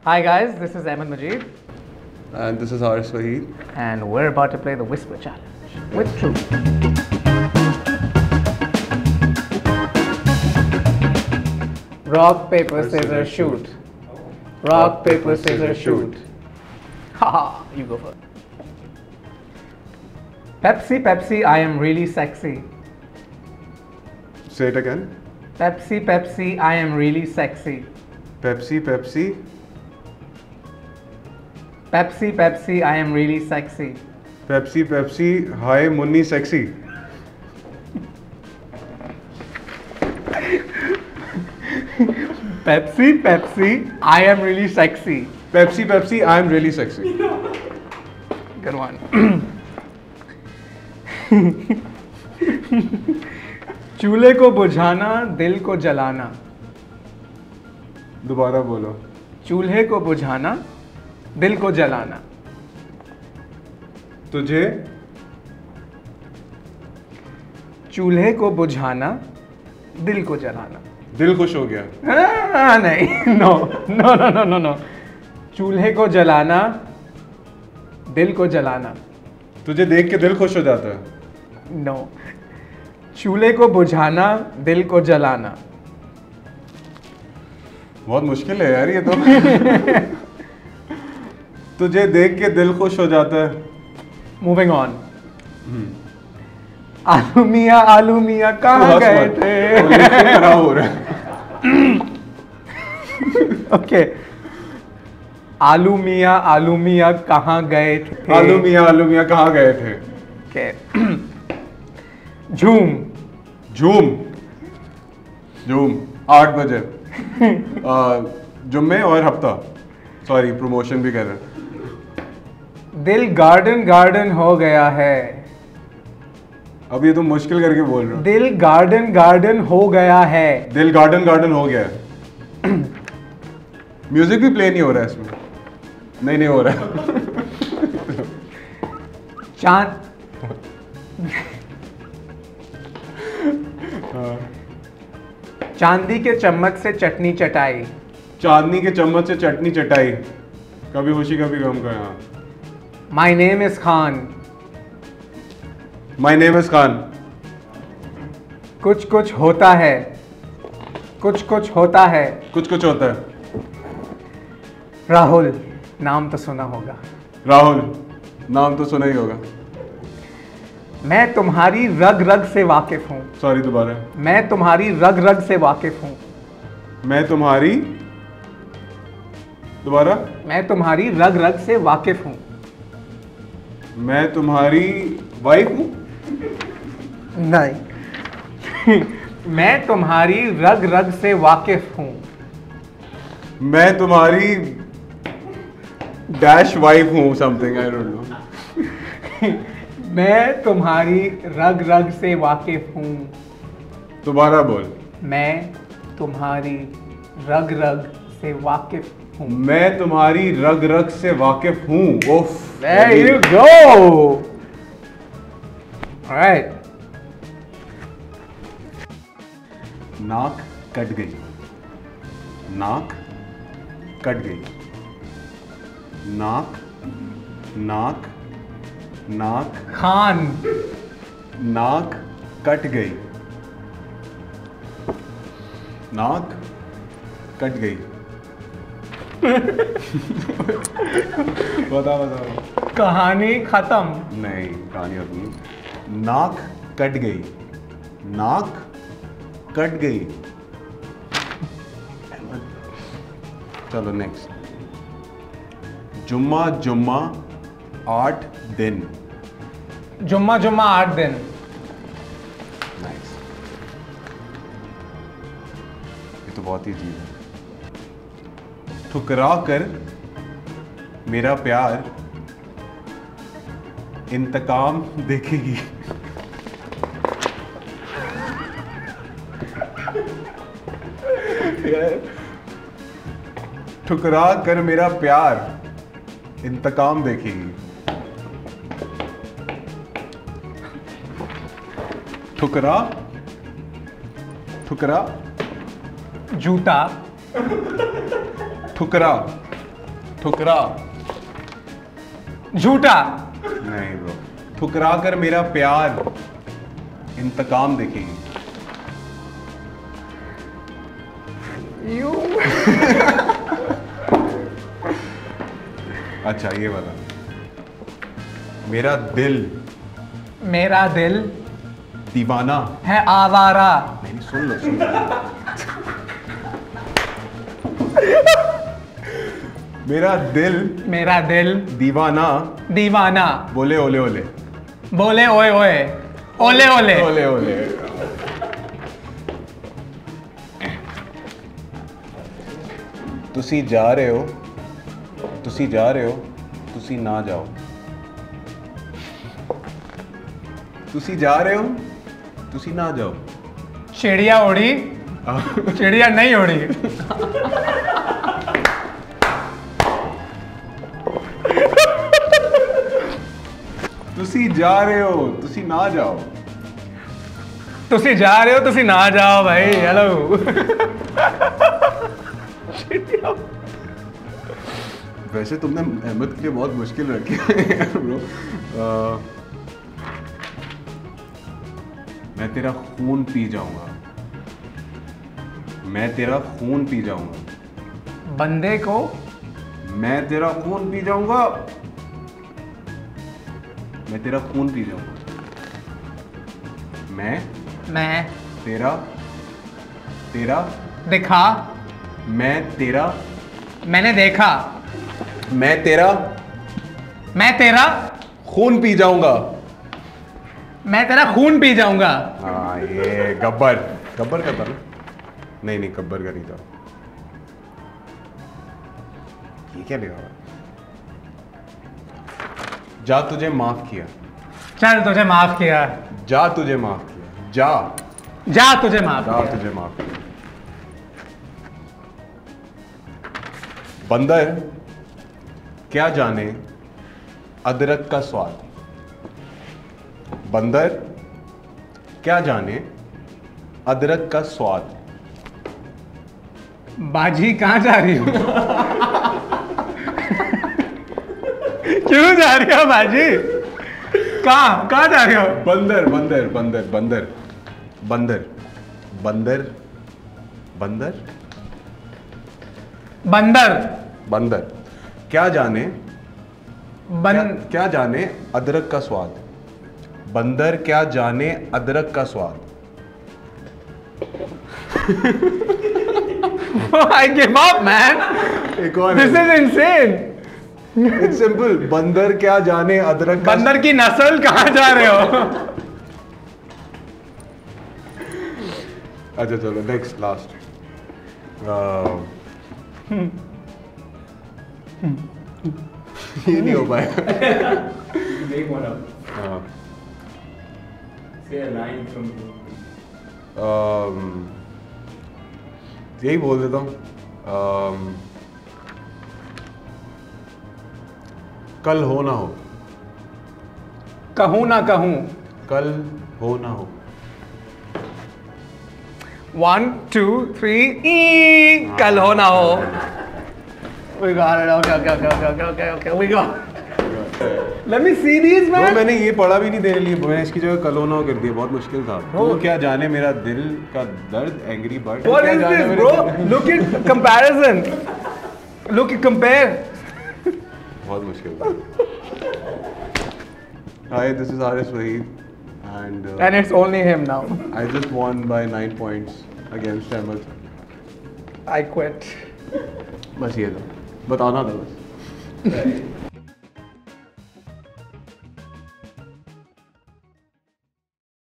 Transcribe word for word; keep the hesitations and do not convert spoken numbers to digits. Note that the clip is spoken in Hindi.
Hi guys, this is Ahmed Majid. And this is Haris Wahid. And we're about to play the Whisper Challenge with Truth. Rock, paper, scissors, shoot. Rock, paper, scissors, shoot. Haha, you go first. Pepsi, Pepsi, I am really sexy. Say it again. Pepsi, Pepsi, I am really sexy. Pepsi, Pepsi. Pepsi, Pepsi, I am really sexy. Pepsi, Pepsi, hi Munni sexy. Pepsi, Pepsi, I am really sexy. Pepsi, Pepsi, I am really sexy. Good one. चूल्हे को बुझाना, दिल को जलाना. दोबारा बोलो. चूल्हे को बुझाना, दिल को जलाना. तुझे चूल्हे को बुझाना, दिल को जलाना. दिल खुश हो गया. हाँ, नहीं, no no no no no no. चूल्हे को जलाना, दिल को जलाना. तुझे देख के दिल खुश हो जाता है. नो. चूल्हे को बुझाना, दिल को जलाना. बहुत मुश्किल है यार ये तो. तुझे देख के दिल खुश हो जाता है. Moving on. आलू मिया आलू मिया कहाँ गए थे? हो रहा है. ओके. आलू मिया आलू मिया कहाँ गए थे? आलू मिया आलू मिया कहाँ गए थे? ओके. झूम. झूम. झूम आठ बजे. जुम्मे और हफ्ता. सॉरी प्रमोशन भी कर रहे हैं. दिल गार्डन गार्डन हो गया है. अब ये तुम मुश्किल करके बोल रहे हो. दिल गार्डन गार्डन हो गया है. दिल गार्डन गार्डन हो गया है. म्यूजिक भी प्ले नहीं हो रहा है इसमें. नहीं नहीं हो रहा है. चांद. चांदी के चम्मच से चटनी चटाई. चांदनी के चम्मच से चटनी चटाई. कभी खुशी कभी गम का. यहाँ my name is Khan. My name is Khan. कुछ कुछ होता है. कुछ कुछ होता है. कुछ कुछ होता है. राहुल. नाम तो सुना होगा. राहुल. नाम तो सुना ही होगा. मैं तुम्हारी रग रग से वाकिफ हूँ. सॉरी दोबारा. मैं तुम्हारी रग रग से वाकिफ हूँ. मैं तुम्हारी. दोबारा. मैं तुम्हारी रग रग से वाकिफ हूँ. मैं तुम्हारी वाइफ हूँ. नहीं. मैं तुम्हारी रग रग से वाकिफ हूँ. मैं तुम्हारी डैश वाइफ हूँ. Something I don't know. मैं तुम्हारी रग रग से वाकिफ हूँ. दोबारा बोल. मैं तुम्हारी रग रग से वाकिफ हूँ. मैं तुम्हारी रग रग से वाकिफ हूँ. ओफ. There you go. All right. नाक कट गई. नाक कट गई. नाक नाक नाक खान. नाक कट गई. नाक कट गई. बता बता. कहानी खत्म. नहीं कहानी अपनी. नाक कट गई. नाक कट गई. चलो नेक्स्ट. जुम्मा जुम्मा आठ दिन. जुम्मा जुम्मा आठ दिन. नाइस. ये तो बहुत ही अजीब है. ठुकरा कर मेरा प्यार इंतकाम देखेगी. ठुकरा कर मेरा प्यार इंतकाम देखेगी. ठुकरा ठुकरा जूता. ठुकरा ठुकरा। झूठा। नहीं ब्रो, ठुकरा कर मेरा प्यार इंतकाम देखेगी। यू। अच्छा ये वाला, मेरा दिल मेरा दिल दीवाना है आवारा। नहीं नहीं, सुन लो सुन लो। मेरा दिल मेरा दिल दीवाना दीवाना बोले ओले ओले। बोले ओए ओए ओले ओले। ओले ओले। ਤੁਸੀਂ ਜਾ ਰਹੇ ਹੋ ਤੁਸੀਂ ਜਾ ਰਹੇ ਹੋ ਤੁਸੀਂ ਨਾ ਜਾਓ। ਤੁਸੀਂ ਜਾ ਰਹੇ ਹੋ ਤੁਸੀਂ ਨਾ ਜਾਓ। चिड़िया उड़ी चिड़िया नहीं उड़ी। ਤੁਸੀਂ ਜਾ ਰਹੇ ਹੋ ਤੁਸੀਂ ਨਾ ਜਾਓ। तुसी जा रहे हो तुसी ना जाओ भाई। हेलो। वैसे तुमने अहमद के लिए बहुत मुश्किल रखी है ब्रो। मैं तेरा खून पी जाऊंगा, मैं तेरा खून पी जाऊंगा। बंदे को मैं तेरा खून पी जाऊंगा, मैं तेरा खून पी जाऊंगा। मैं मैं तेरा तेरा दिखा मैं तेरा मैंने देखा मैं तेरा मैं तेरा खून पी जाऊंगा। मैं तेरा खून पी जाऊंगा। हाँ ये गब्बर गब्बर का था ना? नहीं नहीं गब्बर का नहीं था। ये क्या लिखा हुआ? जा तुझे माफ किया। चल तुझे माफ किया। जा तुझे माफ किया। जा जा तुझे माफ जा किया। तुझे माफ किया। बंदर क्या जाने अदरक का स्वाद। बंदर क्या जाने अदरक का स्वाद। बाजी कहाँ जा रही हो? क्यों जा रही हो बाजी? कहाँ कहाँ जा रही हो? बंदर बंदर बंदर बंदर बंदर बंदर बंदर बंदर बंदर क्या जाने बन क्या, क्या जाने अदरक का स्वाद। बंदर क्या जाने अदरक का स्वाद। I give up, man. एक और This is insane. It's simple. बंदर क्या जाने अदरक का बंदर की नस्ल कहाँ जा रहे हो? अच्छा चलो नेक्स्ट लास्ट। ये नहीं हो पाएगा। Make one up. हाँ, Say a line from you. um, यही बोल देता हूँ। um, कल हो ना हो। कहूँ ना कहूँ। कल हो ना हो। One, two, three. ई कल हो ना हो। We got it. Okay, okay, okay, okay, okay, okay. We got it. Let me see these, वो man. मैंने ये पढ़ा भी नहीं तेरे लिए, मैंने इसकी जगह कल हो ना हो कर दिया। बहुत मुश्किल था। Bro. तो क्या जाने मेरा दिल का दर्द angry bird. What is this, bro? Look at comparison. Look at compare. बहुत मुश्किल था। Hi, this is Aris Wahid, and uh, And it's only him now. I just won by nine points against Ahmed. I quit. बस ये था, बताना था बस।